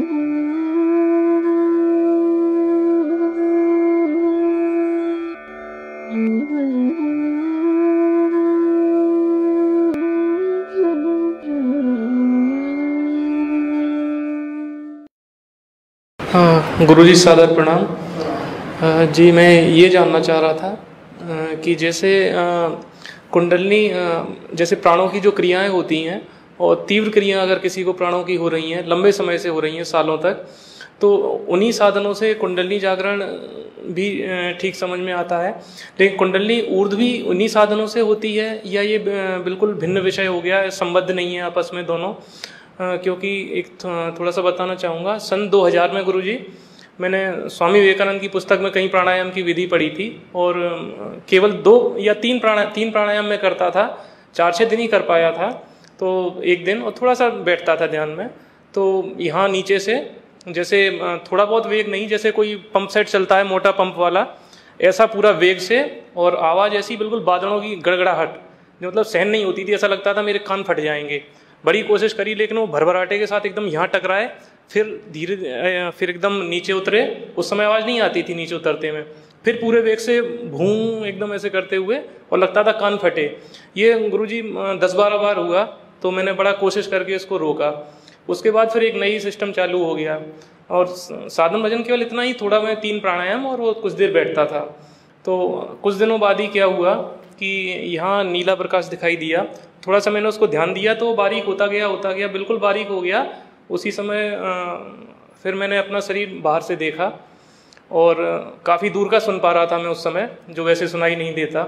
हाँ, गुरुजी सादर प्रणाम। जी मैं ये जानना चाह रहा था कि जैसे कुंडलनी जैसे प्राणों की जो क्रियाएं होती हैं और तीव्र क्रियाएं अगर किसी को प्राणों की हो रही हैं, लंबे समय से हो रही हैं, सालों तक, तो उन्हीं साधनों से कुंडलनी जागरण भी ठीक समझ में आता है। लेकिन कुंडलनी ऊर्ध्व भी उन्हीं साधनों से होती है या ये बिल्कुल भिन्न विषय हो गया है, संबद्ध नहीं है आपस में दोनों? क्योंकि एक थोड़ा सा बताना चाहूँगा। सन 2000 में गुरुजी मैंने स्वामी विवेकानंद की पुस्तक में कई प्राणायाम की विधि पढ़ी थी और केवल 2 या 3 प्राणायाम में करता था, 4-6 दिन ही कर पाया था। तो एक दिन और थोड़ा सा बैठता था ध्यान में, तो यहाँ नीचे से जैसे थोड़ा बहुत वेग नहीं, जैसे कोई पंप सेट चलता है मोटा पंप वाला, ऐसा पूरा वेग से, और आवाज़ ऐसी बिल्कुल बादलों की गड़गड़ाहट, जो मतलब सहन नहीं होती थी, ऐसा लगता था मेरे कान फट जाएंगे। बड़ी कोशिश करी लेकिन वो भरभराटे के साथ एकदम यहाँ टकराए, फिर धीरे फिर एकदम नीचे उतरे। उस समय आवाज़ नहीं आती थी नीचे उतरते में, फिर पूरे वेग से भूं एकदम ऐसे करते हुए, और लगता था कान फटे। ये गुरुजी 10-12 बार हुआ, तो मैंने बड़ा कोशिश करके इसको रोका। उसके बाद फिर एक नई सिस्टम चालू हो गया और साधन भजन केवल इतना ही, थोड़ा मैं 3 प्राणायाम और वो कुछ देर बैठता था। तो कुछ दिनों बाद ही क्या हुआ कि यहाँ नीला प्रकाश दिखाई दिया। थोड़ा सा मैंने उसको ध्यान दिया तो बारीक होता गया, बिल्कुल बारीक हो गया। उसी समय फिर मैंने अपना शरीर बाहर से देखा और काफ़ी दूर का सुन पा रहा था मैं उस समय, जो वैसे सुनाई नहीं देता।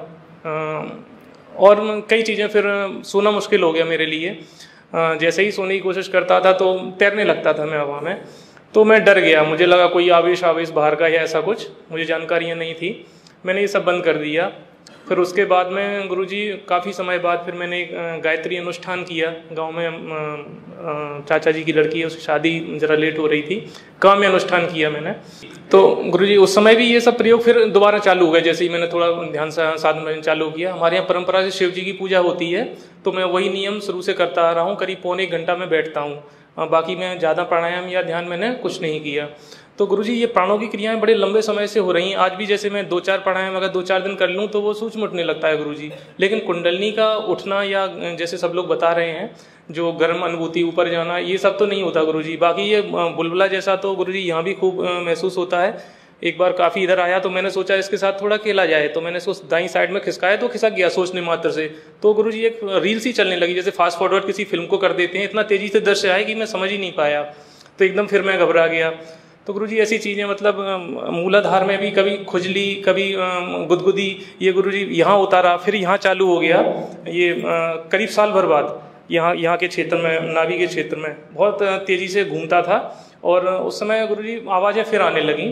और कई चीज़ें फिर सोना मुश्किल हो गया मेरे लिए। जैसे ही सोने की कोशिश करता था तो तैरने लगता था मैं हवा में, तो मैं डर गया। मुझे लगा कोई आवेश बाहर का या ऐसा कुछ, मुझे जानकारियाँ नहीं थी। मैंने ये सब बंद कर दिया। फिर उसके बाद में गुरुजी काफ़ी समय बाद फिर मैंने गायत्री अनुष्ठान किया गांव में। चाचा जी की लड़की है, उसकी शादी ज़रा लेट हो रही थी, गांव में अनुष्ठान किया मैंने। तो गुरुजी उस समय भी ये सब प्रयोग फिर दोबारा चालू हो गए। जैसे ही मैंने थोड़ा ध्यान से साधन भजन चालू किया। हमारे यहाँ परंपरा से शिव जी की पूजा होती है, तो मैं वही नियम शुरू से करता आ रहा हूँ। करीब पौने 1 घंटा में बैठता हूँ, बाकी मैं ज़्यादा प्राणायाम या ध्यान मैंने कुछ नहीं किया। तो गुरुजी ये प्राणों की क्रियाएं बड़े लंबे समय से हो रही हैं। आज भी जैसे मैं 2-4 प्राणायाम अगर 2-4 दिन कर लूँ तो वो सूक्ष्म उठने लगता है गुरुजी। लेकिन कुंडलनी का उठना या जैसे सब लोग बता रहे हैं जो गर्म अनुभूति, ऊपर जाना, ये सब तो नहीं होता गुरुजी। बाकी ये बुलबुला जैसा तो गुरुजी यहाँ भी खूब महसूस होता है। एक बार काफ़ी इधर आया तो मैंने सोचा इसके साथ थोड़ा खेला जाए, तो मैंने इसको दाईं साइड में खिसकाया तो खिसक गया सोचने मात्र से। तो गुरुजी एक रील सी चलने लगी, जैसे फास्ट फॉरवर्ड किसी फिल्म को कर देते हैं, इतना तेजी से दृश्य आया कि मैं समझ ही नहीं पाया। तो एकदम फिर मैं घबरा गया। तो गुरुजी ऐसी चीज़ें, मतलब मूलाधार में भी कभी खुजली, कभी गुदगुदी, ये गुरुजी यहाँ उतारा, फिर यहाँ चालू हो गया। ये करीब साल भर बाद यहाँ के क्षेत्र में, नाभि के क्षेत्र में बहुत तेज़ी से घूमता था। और उस समय गुरुजी आवाज़ें फिर आने लगीं,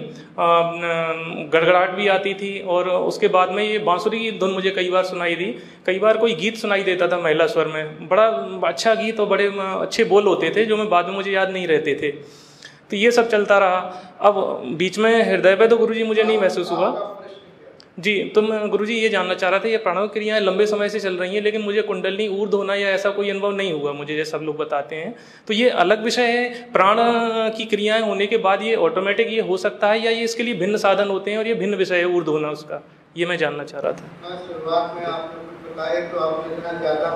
गड़गड़ाहट भी आती थी। और उसके बाद में ये बांसुरी की धुन मुझे कई बार सुनाई दी। कई बार कोई गीत सुनाई देता था महिला स्वर में, बड़ा अच्छा गीत और बड़े अच्छे बोल होते थे जो मैं बाद में मुझे याद नहीं रहते थे। तो ये सब चलता रहा। अब बीच में हृदय पे तो गुरुजी मुझे नहीं महसूस हुआ जी। तो मैं गुरुजी ये जानना चाह रहा था, ये प्राणों की क्रियाएं लंबे समय से चल रही हैं, लेकिन मुझे कुंडलनी ऊर्ध्व होना या ऐसा कोई अनुभव नहीं हुआ मुझे, जैसे सब लोग बताते हैं। तो ये अलग विषय है, प्राण की क्रियाएं होने के बाद ये ऑटोमेटिक ये हो सकता है, या ये इसके लिए भिन्न साधन होते हैं और ये भिन्न विषय है ऊर्ध्व होना उसका? ये मैं जानना चाह रहा था। शुरुआत में आपने बताया तो आप इतना ज़्यादा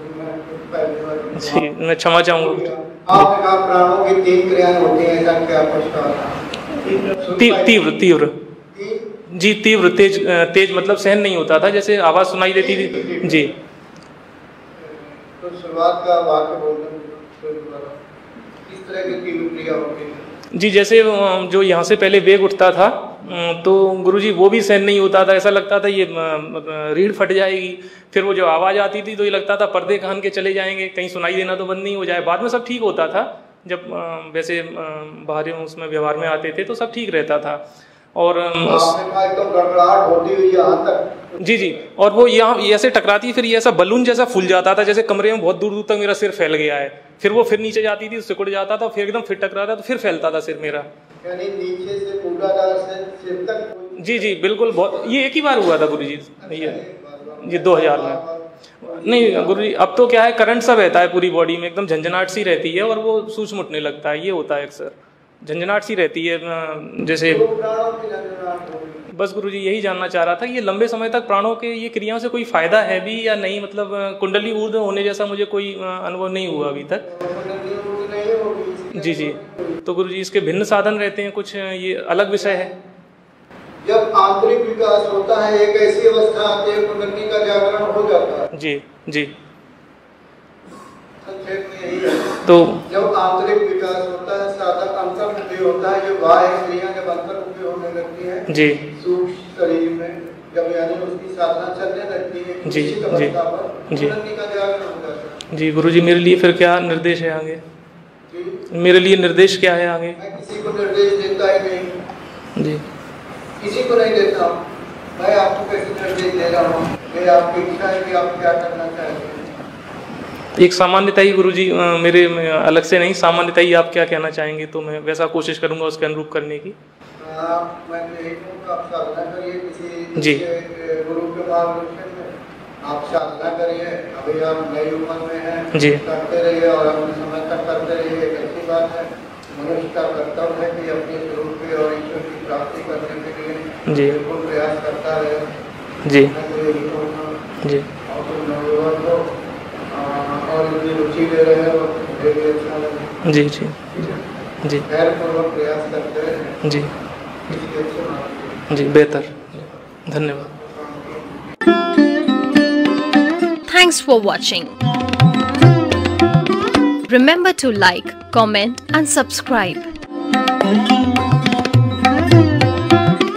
जी, मैं क्षमा चाहूँगा। आपने कहा प्राणों की 3 क्रियाएं होती हैं, ऐसा क्या कुछ? तीव्र जी, तीव्र, तेज मतलब सहन नहीं होता था, जैसे आवाज़ सुनाई देती थी जी। तो शुरुआत का वाक्य बोलने किस तरह की तीव्र क्रिया होती है? जी, जैसे जो यहाँ से पहले वेग उठता था तो गुरुजी वो भी सहन नहीं होता था, ऐसा लगता था ये रीढ़ फट जाएगी। फिर वो जो आवाज़ आती थी तो ये लगता था पर्दे कान के चले जाएंगे, कहीं सुनाई देना तो बंद नहीं हो जाए। बाद में सब ठीक होता था, जब वैसे बाहरी उसमें व्यवहार में आते थे तो सब ठीक रहता था। और एकदम गड़गड़ाहट होती हुई यहाँ तक जी, और वो यहाँ ऐसे टकराती, फिर ये ऐसा बलून जैसा फूल जाता था, जैसे कमरे में बहुत दूर दूर तक मेरा सिर फैल गया है। फिर वो फिर नीचे जाती थी, सिकुड़ जाता था, फिर एकदम फिर टकराता तो फिर फैलता था सिर मेरा। यानी नीचे से मूलाधार से सिर तक? जी, बिल्कुल। बहुत, ये एक ही बार हुआ था गुरुजी, ये 2000 में। नहीं गुरुजी, अब तो क्या है, करंट सा रहता है पूरी बॉडी में, एकदम झंझनाहट सी रहती है और वो सूक्ष्म उठने लगता है, ये होता है अक्सर। झंझनाहट सी रहती है, जैसे तो प्राणों की झंझनाहट होगी। बस गुरुजी यही जानना चाह रहा था कि ये लंबे समय तक प्राणों के ये क्रियाओं से कोई फायदा है भी या नहीं, मतलब कुंडली ऊर्ध्व होने जैसा मुझे कोई अनुभव नहीं हुआ अभी तक। कुंडली ऊर्ध्व नहीं होगी। जी जी। तो गुरुजी इसके भिन्न साधन रहते हैं कुछ, ये अलग विषय है? जब आंतरिक विकास होता है एक ऐसी अवस्था आती है कुंडली का जागरण हो जाता है। जी जी। संक्षेप में यही है। तो जब आंतरिक विकास होता है, साधक अंतर्मुखी होता है, जो बाह्य क्रिया जब अंतर्मुखी होने लगती है जी सूक्ष्म शरीर में, जब यानी उसकी साधना चलने लगती है जी निश्चित जी अवस्था पर, जी कुंडली का जागरण हो जाता है। जी। गुरुजी मेरे लिए फिर क्या निर्देश है आगे? जी। मेरे लिए निर्देश क्या है आगे? मैं किसी को निर्देश देता ही नहीं, जी किसी को नहीं देता हूँ। मैं आपको कैसे निर्देश दे रहा हूँ, ये आपकी इच्छा है कि आप क्या करना चाहते हैं। एक सामान्यता ही गुरुजी, मेरे अलग से नहीं, सामान्यता ही आप क्या कहना चाहेंगे तो मैं वैसा कोशिश करूंगा उसके अनुरूप करने की। मैं यही कहूँगा, आप साधना करिए किसी जी। गुरु के मार्गदर्शन में, आप साधना करिए। अभी आप नई उम्र में हैं, जी। करते रहिए और अपने समय तक करते रहिए। एक अच्छी बात है, मनुष्य का कर्तव्य है कि अपने स्वरूप के और ईश्वर की प्राप्ति करने के लिए जी बिल्कुल प्रयास करता रहे। जी मैं तो यही कहूँगा। जी और तुम नौजवान हो और इतनी रुचि ले रहे हो, मुझे भी अच्छा लगे। जी जी जी खैरपूर्वक प्रयास करते रहे। जी किसी अच्छे मार्ग जी, बेहतर। धन्यवाद। Thanks for watching. Remember to like, comment and subscribe.